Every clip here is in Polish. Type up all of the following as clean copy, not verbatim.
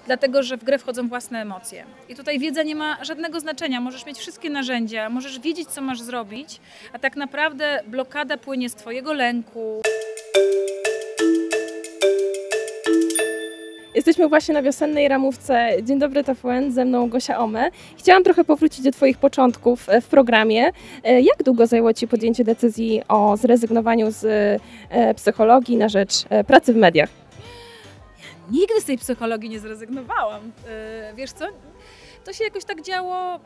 dlatego że w grę wchodzą własne emocje. I tutaj wiedza nie ma żadnego znaczenia. Możesz mieć wszystkie narzędzia, możesz wiedzieć, co masz zrobić, a tak naprawdę blokada płynie z twojego lęku. Jesteśmy właśnie na wiosennej ramówce Dzień dobry TVN, ze mną Gosia Ome. Chciałam trochę powrócić do Twoich początków w programie. Jak długo zajęło Ci podjęcie decyzji o zrezygnowaniu z psychologii na rzecz pracy w mediach? Nigdy z tej psychologii nie zrezygnowałam. Wiesz co, to się jakoś tak działo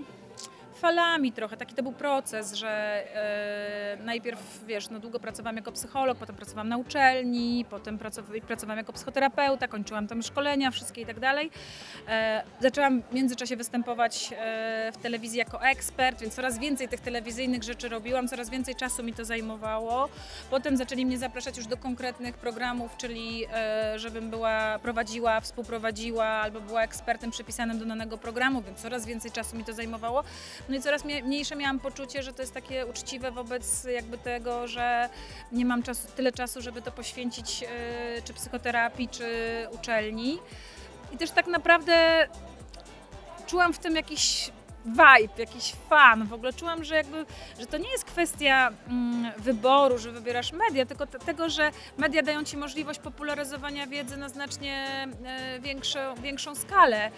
falami trochę, taki to był proces, że najpierw, wiesz, no długo pracowałam jako psycholog, potem pracowałam na uczelni, potem pracowałam jako psychoterapeuta, kończyłam tam szkolenia wszystkie i tak dalej. Zaczęłam w międzyczasie występować w telewizji jako ekspert, więc coraz więcej tych telewizyjnych rzeczy robiłam, coraz więcej czasu mi to zajmowało. Potem zaczęli mnie zapraszać już do konkretnych programów, czyli żebym prowadziła, współprowadziła albo była ekspertem przypisanym do danego programu, więc coraz więcej czasu mi to zajmowało. No i coraz mniejsze miałam poczucie, że to jest takie uczciwe wobec jakby tego, że nie mam tyle czasu, żeby to poświęcić czy psychoterapii, czy uczelni. I też tak naprawdę czułam w tym jakiś vibe, jakiś fan. W ogóle czułam, że to nie jest kwestia wyboru, że wybierasz media, tylko tego, że media dają ci możliwość popularyzowania wiedzy na znacznie większą skalę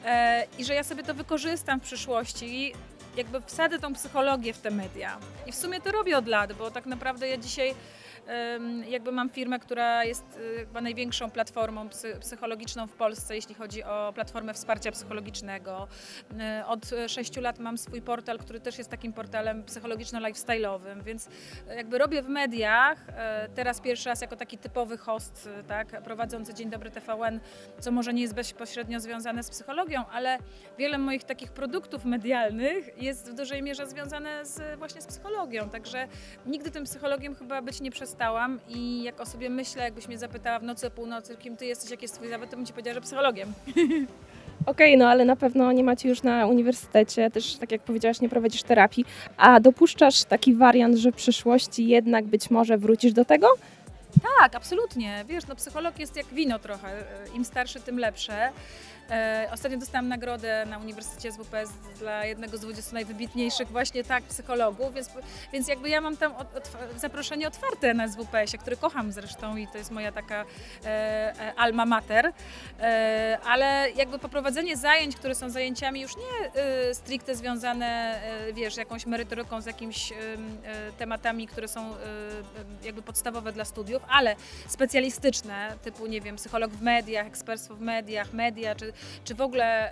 i że ja sobie to wykorzystam w przyszłości. Jakby wsadzę tą psychologię w te media. I w sumie to robię od lat, bo tak naprawdę ja dzisiaj jakby mam firmę, która jest chyba największą platformą psychologiczną w Polsce, jeśli chodzi o platformę wsparcia psychologicznego. Od 6 lat mam swój portal, który też jest takim portalem psychologiczno-lifestyle'owym, więc jakby robię w mediach, teraz pierwszy raz jako taki typowy host, tak, prowadzący Dzień dobry TVN, co może nie jest bezpośrednio związane z psychologią, ale wiele moich takich produktów medialnych jest w dużej mierze związane właśnie z psychologią, także nigdy tym psychologiem chyba być nie przestałam i jak o sobie myślę, jakbyś mnie zapytała w nocy o północy, kim ty jesteś, jaki jest twój zawód, to bym ci powiedziała, że psychologiem. Okej, no ale na pewno nie macie już na uniwersytecie, też tak jak powiedziałaś, nie prowadzisz terapii, a dopuszczasz taki wariant, że w przyszłości jednak być może wrócisz do tego? Tak, absolutnie. Wiesz, no psycholog jest jak wino trochę, im starszy, tym lepsze. Ostatnio dostałam nagrodę na Uniwersytecie SWPS dla jednego z 20 najwybitniejszych właśnie tak psychologów, więc jakby ja mam tam zaproszenie otwarte na SWPS-ie, który kocham zresztą i to jest moja taka alma mater, ale jakby poprowadzenie zajęć, które są zajęciami już nie stricte związane, wiesz, jakąś merytoryką, z jakimiś tematami, które są jakby podstawowe dla studiów, ale specjalistyczne, typu, nie wiem, psycholog w mediach, ekspertstwo w mediach, media, czy w ogóle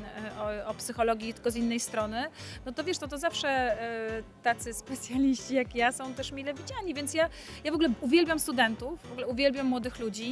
o psychologii tylko z innej strony, no to wiesz, to zawsze tacy specjaliści jak ja są też mile widziani, więc ja w ogóle uwielbiam studentów, w ogóle uwielbiam młodych ludzi.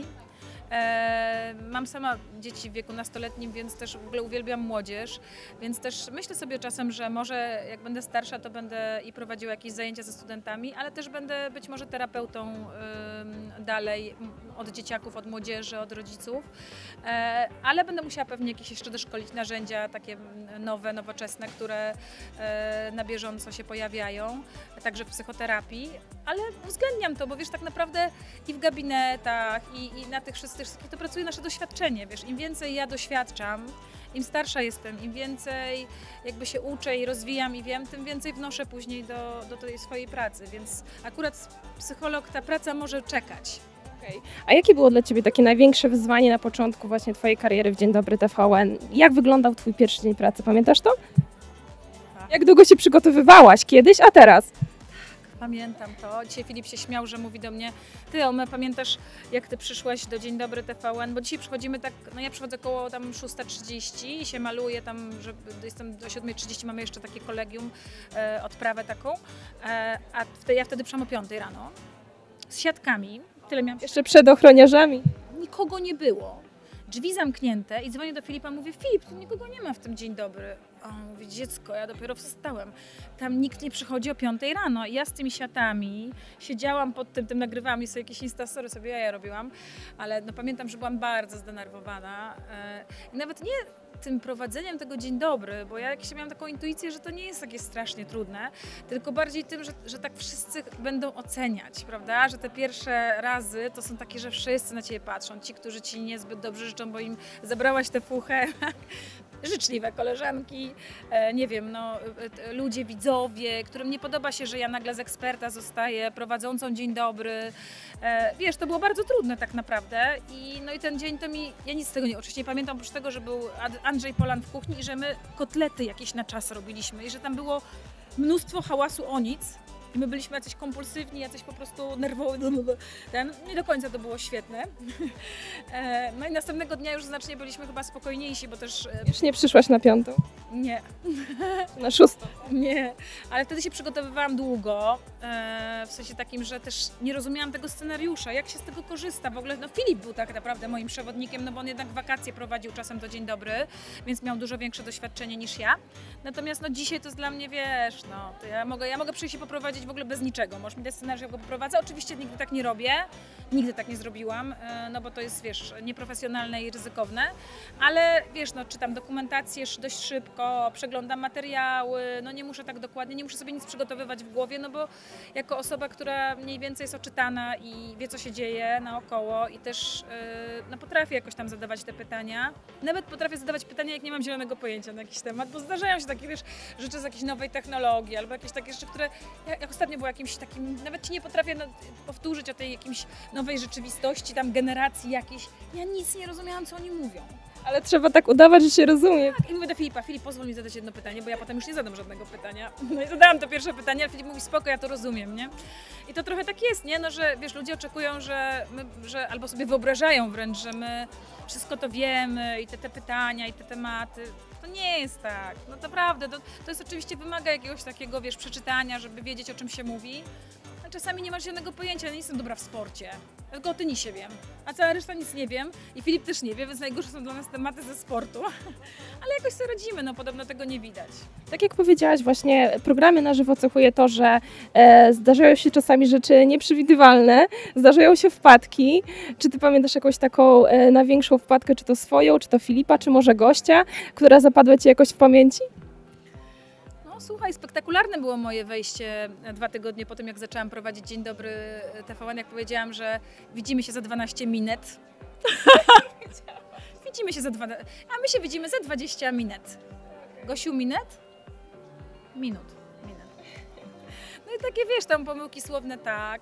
Mam sama dzieci w wieku nastoletnim, więc też w ogóle uwielbiam młodzież, więc też myślę sobie czasem, że może jak będę starsza, to będę i prowadziła jakieś zajęcia ze studentami, ale też będę być może terapeutą dalej od dzieciaków, od młodzieży, od rodziców, ale będę musiała pewnie jakieś jeszcze doszkolić narzędzia takie nowe, nowoczesne, które na bieżąco się pojawiają, także w psychoterapii, ale uwzględniam to, bo wiesz, tak naprawdę i w gabinetach, i na tych wszystkich to pracuje nasze doświadczenie, wiesz, im więcej ja doświadczam, im starsza jestem, im więcej jakby się uczę i rozwijam i wiem, tym więcej wnoszę później do tej swojej pracy, więc akurat psycholog, ta praca może czekać. Okay. A jakie było dla Ciebie takie największe wyzwanie na początku właśnie Twojej kariery w Dzień dobry TVN? Jak wyglądał Twój pierwszy dzień pracy, pamiętasz to? Tak. Jak długo się przygotowywałaś kiedyś, a teraz? Pamiętam to. Dzisiaj Filip się śmiał, że mówi do mnie: ty, Ome, pamiętasz, jak ty przyszłaś do Dzień dobry TVN? Bo dzisiaj przychodzimy tak, no ja przychodzę koło tam 6:30 i się maluję tam, że jestem do 7:30, mamy jeszcze takie kolegium, odprawę taką, a ja wtedy przyszłam o 5 rano z siatkami. Tyle miałam. Jeszcze przed ochroniarzami. Nikogo nie było. Drzwi zamknięte i dzwonię do Filipa, mówię: Filip, tu nikogo nie ma w tym Dzień dobry. A on mówi, dziecko, ja dopiero wstałem. Tam nikt nie przychodzi o 5 rano. I ja z tymi siatami siedziałam pod tym nagrywałam i sobie jakieś instastory sobie ja robiłam, ale no pamiętam, że byłam bardzo zdenerwowana. I nawet nie tym prowadzeniem tego dzień dobry, bo ja jakieś miałam taką intuicję, że to nie jest takie strasznie trudne, tylko bardziej tym, że tak wszyscy będą oceniać, prawda? Że te pierwsze razy to są takie, że wszyscy na ciebie patrzą. Ci, którzy ci niezbyt dobrze życzą, bo im zabrałaś tę fuchę. Życzliwe koleżanki, nie wiem, no, ludzie, widzowie, którym nie podoba się, że ja nagle z eksperta zostaję prowadzącą dzień dobry. Wiesz, to było bardzo trudne tak naprawdę no i ten dzień to ja nic z tego oczywiście nie pamiętam, oprócz tego, że był Andrzej Polan w kuchni i że my kotlety jakieś na czas robiliśmy i że tam było mnóstwo hałasu o nic. I my byliśmy jacyś kompulsywni, jacyś po prostu nerwowi. Nie do końca to było świetne. No i następnego dnia już znacznie byliśmy chyba spokojniejsi, bo też... Już nie przyszłaś na 5? Nie. Na 6? Nie, ale wtedy się przygotowywałam długo, w sensie takim, że też nie rozumiałam tego scenariusza, jak się z tego korzysta w ogóle. No Filip był tak naprawdę moim przewodnikiem, no bo on jednak wakacje prowadził czasem do Dzień Dobry, więc miał dużo większe doświadczenie niż ja. Natomiast no dzisiaj to jest dla mnie, wiesz, no to ja mogę przyjść i poprowadzić w ogóle bez niczego. Możesz mi dać scenariusz, ja go poprowadzę. Oczywiście nigdy tak nie robię, nigdy tak nie zrobiłam, no bo to jest, wiesz, nieprofesjonalne i ryzykowne, ale wiesz, no czytam dokumentację dość szybko, przeglądam materiały, no nie muszę tak dokładnie, nie muszę sobie nic przygotowywać w głowie, no bo jako osoba, która mniej więcej jest oczytana i wie, co się dzieje naokoło i też no potrafię jakoś tam zadawać te pytania. Nawet potrafię zadawać pytania, jak nie mam zielonego pojęcia na jakiś temat, bo zdarzają się takie, wiesz, rzeczy z jakiejś nowej technologii albo jakieś takie rzeczy, które jak ostatnio było jakimś takim, nawet ci nie potrafię powtórzyć o tej jakimś nowej rzeczywistości, tam generacji jakiejś. Ja nic nie rozumiałam, co oni mówią. Ale trzeba tak udawać, że się rozumie. Tak, i mówię do Filipa, Filip, pozwól mi zadać jedno pytanie, bo ja potem już nie zadam żadnego pytania. No i zadałam to pierwsze pytanie, ale Filip mówi, spoko, ja to rozumiem, nie? I to trochę tak jest, nie? No, że wiesz, ludzie oczekują, że albo sobie wyobrażają wręcz, że my wszystko to wiemy i te pytania i te tematy. To nie jest tak. No naprawdę, to jest oczywiście wymaga jakiegoś takiego, wiesz, przeczytania, żeby wiedzieć, o czym się mówi. A czasami nie masz żadnego pojęcia, nie jestem dobra w sporcie. Ja tylko o tenisie wiem, a cała reszta nic nie wiem i Filip też nie wie, więc najgorsze są dla nas tematy ze sportu. Ale jakoś sobie radzimy, no podobno tego nie widać. Tak jak powiedziałaś, właśnie programy na żywo cechuje to, że zdarzają się czasami rzeczy nieprzewidywalne, zdarzają się wpadki. Czy ty pamiętasz jakąś taką największą wpadkę, czy to swoją, czy to Filipa, czy może gościa, która zapadła ci jakoś w pamięci? No słuchaj, spektakularne było moje wejście 2 tygodnie po tym, jak zaczęłam prowadzić Dzień Dobry TVN, jak powiedziałam, że widzimy się za 12 minut. Widzimy się za 12, a my się widzimy za 20 minut. Gosiu, minut? Minut. No i takie, wiesz, tam pomyłki słowne, tak.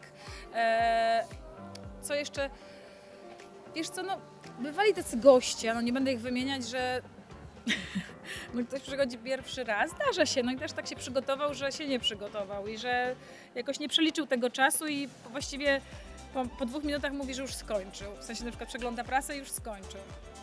Co jeszcze? Wiesz co, no bywali tacy goście, no nie będę ich wymieniać, że no ktoś przychodzi pierwszy raz, zdarza się, no i też tak się przygotował, że się nie przygotował i że jakoś nie przeliczył tego czasu i właściwie po 2 minutach mówi, że już skończył. W sensie na przykład przegląda prasę i już skończył.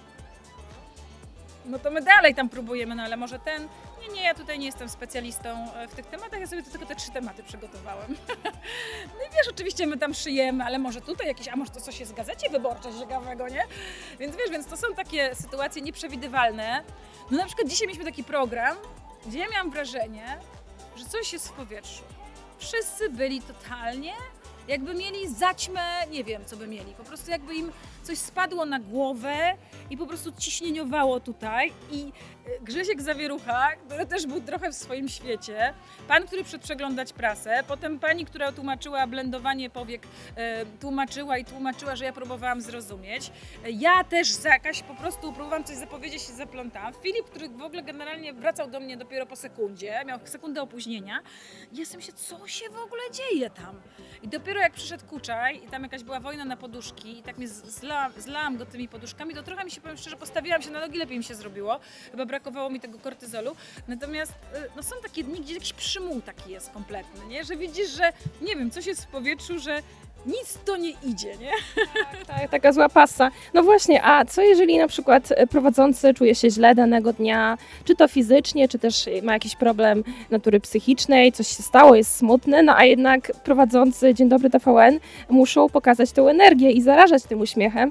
No to my dalej tam próbujemy, no ale może nie, ja tutaj nie jestem specjalistą w tych tematach, ja sobie tylko te 3 tematy przygotowałem. No i wiesz, oczywiście my tam szyjemy, ale może tutaj jakieś, a może to coś jest w Gazecie Wyborczej ciekawego, nie? Więc to są takie sytuacje nieprzewidywalne. No na przykład dzisiaj mieliśmy taki program, gdzie ja miałam wrażenie, że coś jest w powietrzu. Wszyscy byli totalnie, jakby mieli zaćmę, nie wiem co by mieli, po prostu jakby im coś spadło na głowę i po prostu ciśnieniowało tutaj i Grzesiek Zawierucha, który też był trochę w swoim świecie, pan, który przyszedł przeglądać prasę, potem pani, która tłumaczyła blendowanie powiek, tłumaczyła, że ja próbowałam zrozumieć. Ja też jakaś po prostu próbowałam coś zapowiedzieć i zaplątałam. Filip, który w ogóle generalnie wracał do mnie dopiero po sekundzie, miał sekundę opóźnienia. I ja sobie myślę, co się w ogóle dzieje tam? I dopiero jak przyszedł Kuczaj i tam jakaś była wojna na poduszki i tak mnie zlałam go tymi poduszkami, to trochę mi się, powiem szczerze, postawiłam się na nogi, lepiej mi się zrobiło. Chyba brakowało mi tego kortyzolu. Natomiast no są takie dni, gdzie jakiś przymuł taki jest kompletny, nie? Że widzisz, że nie wiem, coś jest w powietrzu, że nic to nie idzie, nie? Tak, taka zła pasa. No właśnie, a co jeżeli na przykład prowadzący czuje się źle danego dnia, czy to fizycznie, czy też ma jakiś problem natury psychicznej, coś się stało, jest smutny, no a jednak prowadzący Dzień Dobry TVN muszą pokazać tę energię i zarażać tym uśmiechem.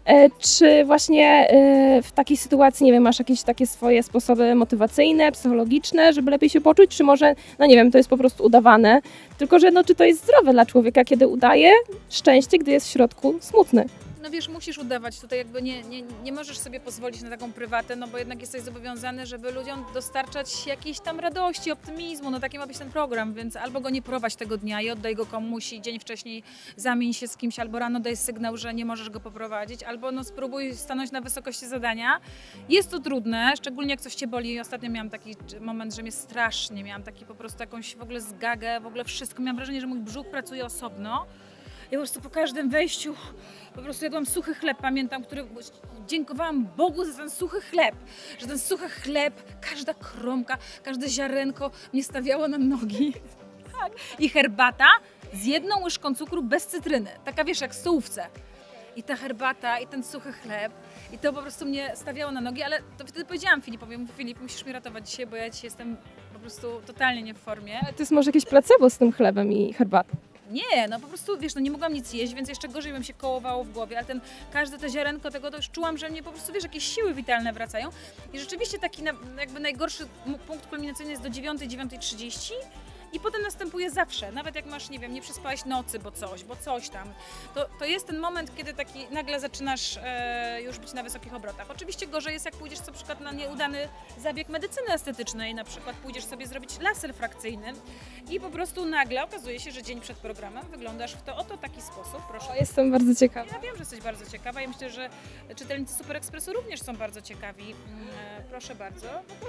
Czy właśnie w takiej sytuacji, nie wiem, masz jakieś takie swoje sposoby motywacyjne, psychologiczne, żeby lepiej się poczuć, czy może, no nie wiem, to jest po prostu udawane, tylko że no, czy to jest zdrowe dla człowieka, kiedy udaje szczęście, gdy jest w środku smutny? No wiesz, musisz udawać, tutaj jakby nie możesz sobie pozwolić na taką prywatę, no bo jednak jesteś zobowiązany, żeby ludziom dostarczać jakiejś tam radości, optymizmu, no taki ma być ten program, więc albo go nie prowadź tego dnia i oddaj go komuś i dzień wcześniej zamień się z kimś, albo rano daj sygnał, że nie możesz go poprowadzić, albo no spróbuj stanąć na wysokości zadania. Jest to trudne, szczególnie jak coś cię boli. Ostatnio miałam taki moment, że mnie strasznie, miałam taki po prostu jakąś w ogóle zgagę, w ogóle wszystko, miałam wrażenie, że mój brzuch pracuje osobno. Ja po prostu po każdym wejściu po prostu jadłam suchy chleb, pamiętam, który dziękowałam Bogu za ten suchy chleb, że ten suchy chleb, każda kromka, każde ziarenko mnie stawiało na nogi. Tak. I herbata z 1 łyżką cukru bez cytryny, taka wiesz, jak w stołówce. I ta herbata, i ten suchy chleb, i to po prostu mnie stawiało na nogi, ale to wtedy powiedziałam Filipowi, mówię, Filip, musisz mnie ratować dzisiaj, bo ja dzisiaj jestem po prostu totalnie nie w formie. Ale to jest może jakieś placebo z tym chlebem i herbatą? Nie, no po prostu, wiesz, no nie mogłam nic jeść, więc jeszcze gorzej bym się kołowało w głowie, ale każde te ziarenko tego, to już czułam, że mnie po prostu, wiesz, jakieś siły witalne wracają. I rzeczywiście taki jakby najgorszy punkt kulminacyjny jest do 9, 9:30 i potem następuje zawsze, nawet jak masz, nie wiem, nie przespałeś nocy, bo coś tam, to jest ten moment, kiedy taki nagle zaczynasz już być na wysokich obrotach. Oczywiście gorzej jest, jak pójdziesz na przykład na nieudany zabieg medycyny estetycznej, na przykład pójdziesz sobie zrobić laser frakcyjny i po prostu nagle okazuje się, że dzień przed programem wyglądasz w to oto taki sposób. Proszę. O, jestem bardzo ciekawa. Ja wiem, że jesteś bardzo ciekawa i myślę, że czytelnicy Super Expressu również są bardzo ciekawi. Proszę bardzo.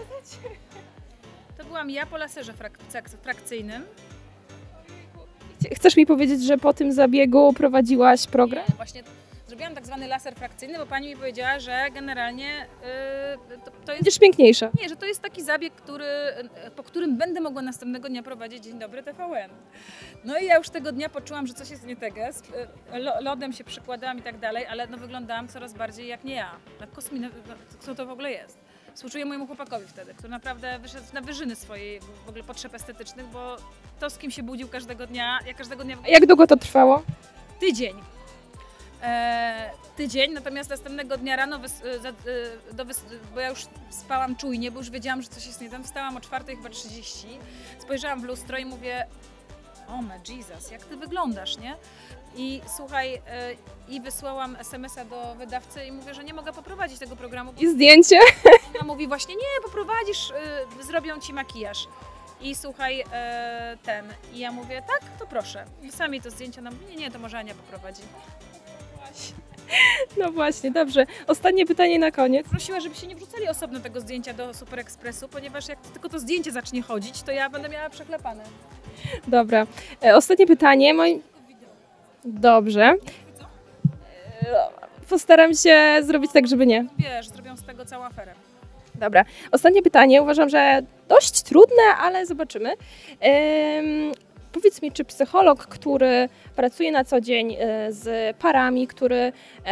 To byłam ja po laserze frakcyjnym. Chcesz mi powiedzieć, że po tym zabiegu prowadziłaś program? Nie, właśnie zrobiłam tak zwany laser frakcyjny, bo pani mi powiedziała, że generalnie to jest... Będziesz piękniejsza. Nie, że to jest taki zabieg, po którym będę mogła następnego dnia prowadzić Dzień Dobry TVN. No i ja już tego dnia poczułam, że coś jest nie tego. Lodem się przykładałam i tak dalej, ale no wyglądałam coraz bardziej jak nie ja. Co to w ogóle jest? Współczuję mojemu chłopakowi wtedy, który naprawdę wyszedł na wyżyny swojej w ogóle potrzeb estetycznych, bo to, z kim się budził każdego dnia, ja każdego dnia... A jak długo to trwało? Tydzień. Tydzień, natomiast następnego dnia rano, bo ja już spałam czujnie, bo już wiedziałam, że coś jest nie tam, wstałam o 4:30, spojrzałam w lustro i mówię, o my Jesus, jak ty wyglądasz, nie? I słuchaj, i wysłałam SMS-a do wydawcy i mówię, że nie mogę poprowadzić tego programu. I zdjęcie? Ona mówi właśnie, nie, poprowadzisz, zrobią ci makijaż. I słuchaj, i ja mówię, tak, to proszę. Sami to zdjęcia nam, nie, to może Ania poprowadzi. No właśnie, dobrze. Ostatnie pytanie na koniec. Prosiła, żeby się nie wrzucali osobno tego zdjęcia do Super Expressu, ponieważ jak tylko to zdjęcie zacznie chodzić, to ja będę miała przeklepane. Dobra. Ostatnie pytanie. Dobrze. Postaram się zrobić tak, żeby nie. Wiesz, zrobią z tego całą aferę. Dobra. Ostatnie pytanie. Uważam, że dość trudne, ale zobaczymy. Powiedz mi, czy psycholog, który pracuje na co dzień z parami, który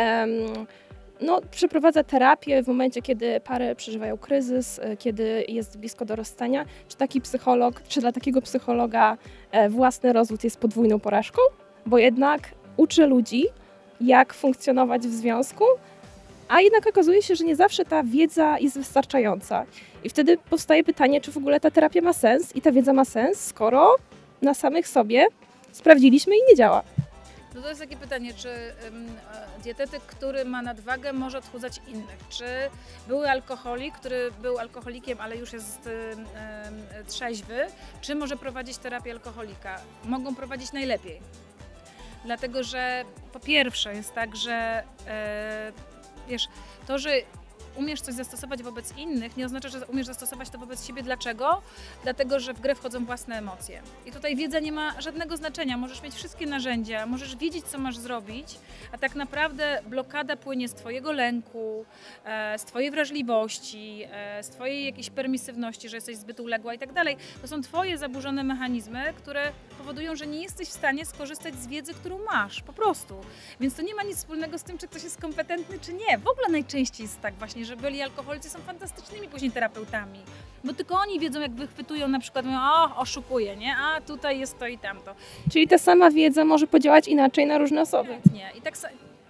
przeprowadza terapię w momencie, kiedy pary przeżywają kryzys, kiedy jest blisko do rozstania, czy taki psycholog, czy dla takiego psychologa własny rozwód jest podwójną porażką? Bo jednak uczy ludzi, jak funkcjonować w związku, a jednak okazuje się, że nie zawsze ta wiedza jest wystarczająca. I wtedy powstaje pytanie, czy w ogóle ta terapia ma sens i ta wiedza ma sens, skoro na samych sobie sprawdziliśmy i nie działa. No to jest takie pytanie, czy dietetyk, który ma nadwagę, może odchudzać innych? Czy były alkoholik, który był alkoholikiem, ale już jest trzeźwy, czy może prowadzić terapię alkoholika? Mogą prowadzić najlepiej. Dlatego, że po pierwsze jest tak, że wiesz, to, że umiesz coś zastosować wobec innych, nie oznacza, że umiesz zastosować to wobec siebie. Dlaczego? Dlatego, że w grę wchodzą własne emocje. I tutaj wiedza nie ma żadnego znaczenia. Możesz mieć wszystkie narzędzia, możesz wiedzieć, co masz zrobić, a tak naprawdę blokada płynie z twojego lęku, z twojej wrażliwości, z twojej jakiejś permisywności, że jesteś zbyt uległa i tak dalej. To są twoje zaburzone mechanizmy, które powodują, że nie jesteś w stanie skorzystać z wiedzy, którą masz, po prostu. Więc to nie ma nic wspólnego z tym, czy ktoś jest kompetentny, czy nie. W ogóle najczęściej jest tak właśnie, że byli alkoholicy są fantastycznymi później terapeutami, bo tylko oni wiedzą, jak wychwytują, na przykład mówią, o, oszukuje, nie? A tutaj jest to i tamto. Czyli ta sama wiedza może podziałać inaczej na różne osoby. Nie. I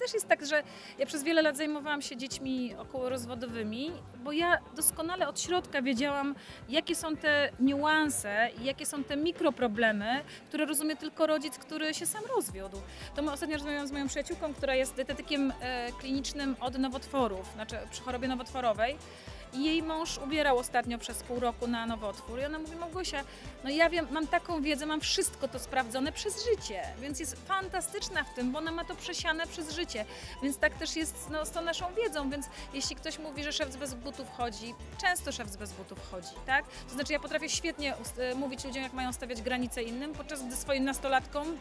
też jest tak, że ja przez wiele lat zajmowałam się dziećmi okołorozwodowymi, bo ja doskonale od środka wiedziałam, jakie są te niuanse i jakie są te mikroproblemy, które rozumie tylko rodzic, który się sam rozwiódł. To my ostatnio rozmawiałam z moją przyjaciółką, która jest dietetykiem klinicznym od nowotworów, znaczy przy chorobie nowotworowej. I jej mąż ubierał ostatnio przez pół roku na nowotwór i ona mówi: Małgosia, no ja wiem, mam taką wiedzę, mam wszystko to sprawdzone przez życie, więc jest fantastyczna w tym, bo ona ma to przesiane przez życie, więc tak też jest z tą naszą wiedzą, więc jeśli ktoś mówi, że szef bez butów chodzi, często szef bez butów chodzi, tak? To znaczy ja potrafię świetnie mówić ludziom, jak mają stawiać granice innym, podczas gdy swoim nastolatkom.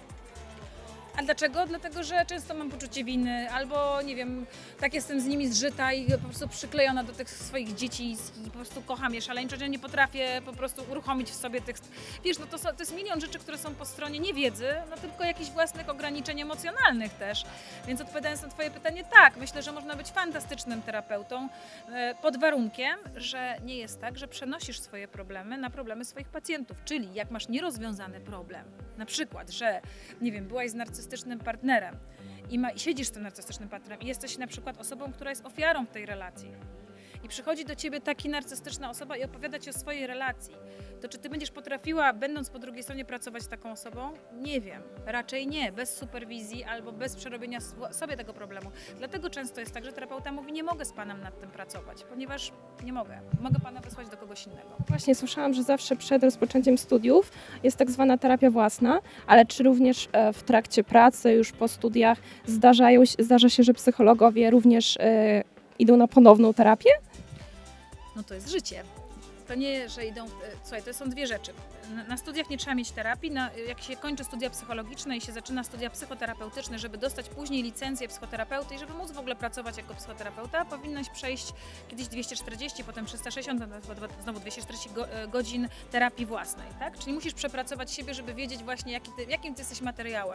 A dlaczego? Dlatego, że często mam poczucie winy, albo nie wiem, tak jestem z nimi zżyta i po prostu przyklejona do tych swoich dzieci i po prostu kocham je szaleńczo, że nie potrafię po prostu uruchomić w sobie tych... Wiesz, no to jest milion rzeczy, które są po stronie nie wiedzy, no tylko jakichś własnych ograniczeń emocjonalnych też. Więc odpowiadając na twoje pytanie, tak, myślę, że można być fantastycznym terapeutą pod warunkiem, że nie jest tak, że przenosisz swoje problemy na problemy swoich pacjentów. Czyli jak masz nierozwiązany problem, na przykład, że nie wiem, byłaś z narcystycznym partnerem i siedzisz z tym narcystycznym partnerem i jesteś na przykład osobą, która jest ofiarą w tej relacji i przychodzi do ciebie taka narcystyczna osoba i opowiada ci o swojej relacji, to czy ty będziesz potrafiła, będąc po drugiej stronie, pracować z taką osobą? Nie wiem, raczej nie, bez superwizji albo bez przerobienia sobie tego problemu. Dlatego często jest tak, że terapeuta mówi: nie mogę z panem nad tym pracować, ponieważ nie mogę pana wysłać do kogoś innego. Właśnie słyszałam, że zawsze przed rozpoczęciem studiów jest tak zwana terapia własna, ale czy również w trakcie pracy, już po studiach zdarza się, że psychologowie również idą na ponowną terapię? No to jest życie. To nie, że idą... Słuchaj, to są dwie rzeczy. Na studiach nie trzeba mieć terapii. Jak się kończy studia psychologiczne i się zaczyna studia psychoterapeutyczne, żeby dostać później licencję psychoterapeuty i żeby móc w ogóle pracować jako psychoterapeuta, powinnaś przejść kiedyś 240, potem 360, znowu 240 godzin terapii własnej, tak? Czyli musisz przepracować siebie, żeby wiedzieć właśnie, jakim ty jesteś materiałem.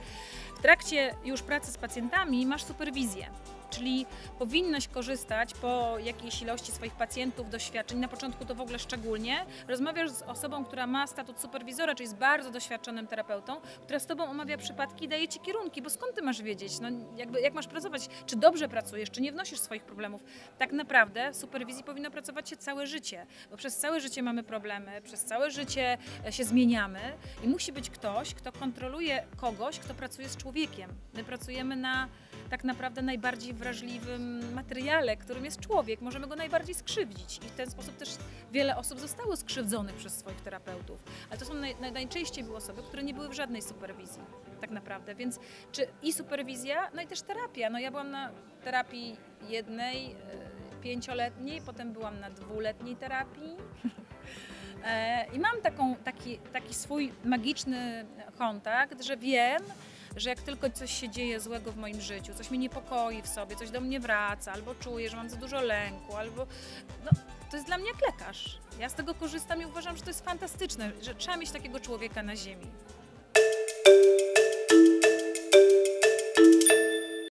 W trakcie już pracy z pacjentami masz superwizję. Czyli powinnaś korzystać po jakiejś ilości swoich pacjentów, doświadczeń, na początku to w ogóle szczególnie, rozmawiasz z osobą, która ma statut superwizora, czyli z bardzo doświadczonym terapeutą, która z tobą omawia przypadki i daje ci kierunki, bo skąd ty masz wiedzieć, no jak masz pracować, czy dobrze pracujesz, czy nie wnosisz swoich problemów. Tak naprawdę w superwizji powinno pracować się całe życie, bo przez całe życie mamy problemy, przez całe życie się zmieniamy i musi być ktoś, kto kontroluje kogoś, kto pracuje z człowiekiem. My pracujemy na tak naprawdę najbardziej wrażliwym materiale, którym jest człowiek. Możemy go najbardziej skrzywdzić i w ten sposób też wiele osób zostało skrzywdzonych przez swoich terapeutów. Ale to są najczęściej były osoby, które nie były w żadnej superwizji tak naprawdę. Więc i superwizja, no i też terapia. No ja byłam na terapii jednej, 5-letniej, potem byłam na 2-letniej terapii. I mam taki swój magiczny kontakt, że wiem, że jak tylko coś się dzieje złego w moim życiu, coś mnie niepokoi w sobie, coś do mnie wraca, albo czuję, że mam za dużo lęku, albo... No, to jest dla mnie jak lekarz. Ja z tego korzystam i uważam, że to jest fantastyczne, że trzeba mieć takiego człowieka na ziemi.